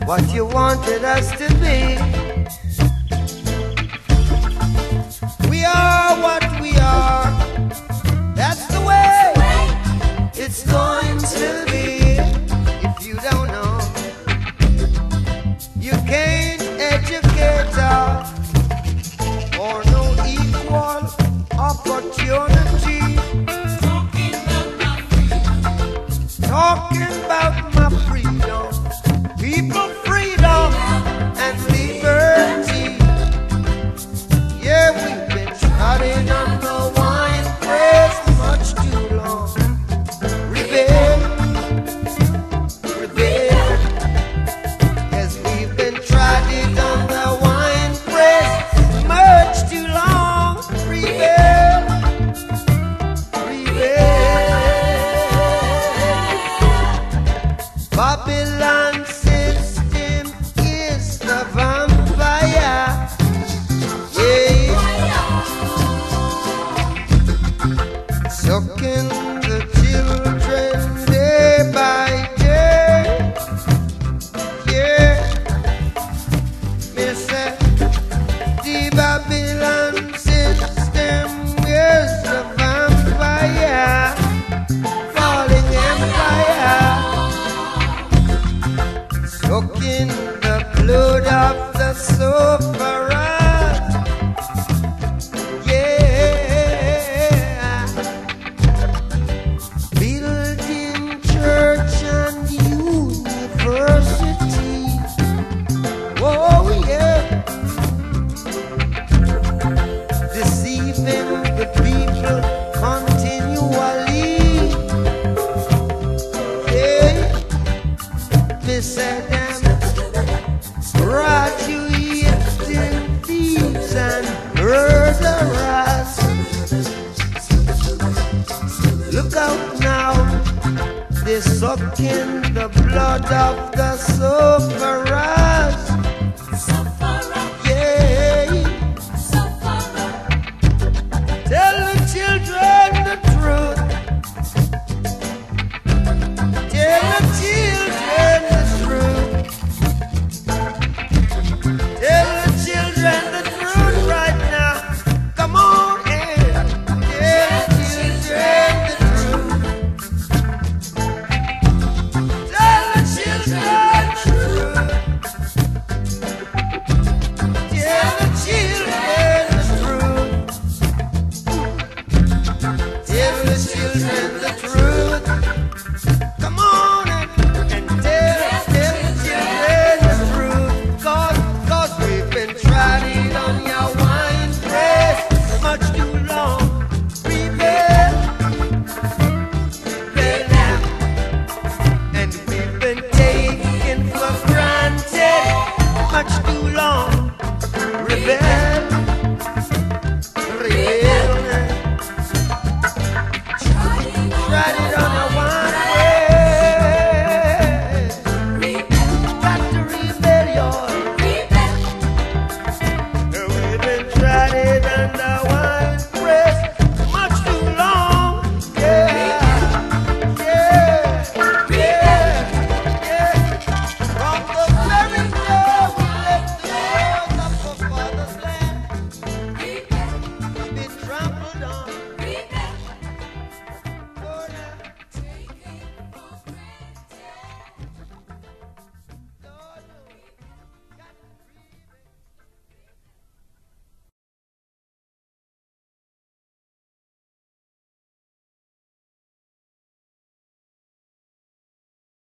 what you wanted us to be. We are what we are. That's the way it's going to be. If you don't know, you can't educate us or no equal opportunity. Talking about my freedom, people freedom and liberty. Yeah, we've been trotting on the wine press much too long. Rebel, rebel, yes, we've been trotting on the wine press much too long. Rebel, rebel. Babylon system is the vampire. Sucking the children day by day. Yeah, me say the Babylon system is the vampire, falling empire, sucking the blood of the sufferers. The people continually, yeah, they said them graduating thieves and murderers. Look out now, they're sucking the blood of the sufferers. Tell the children the truth. Tell the children the truth. Tell the children the truth right now. Come on in. Tell the children the truth. Tell the children the truth. Tell the children the truth. Tell the children the truth. Come on and tell the children the truth. Cause we've been trying on your wine press much too long. Rebel, rebel now. And we've been taken for granted much too long. Rebel.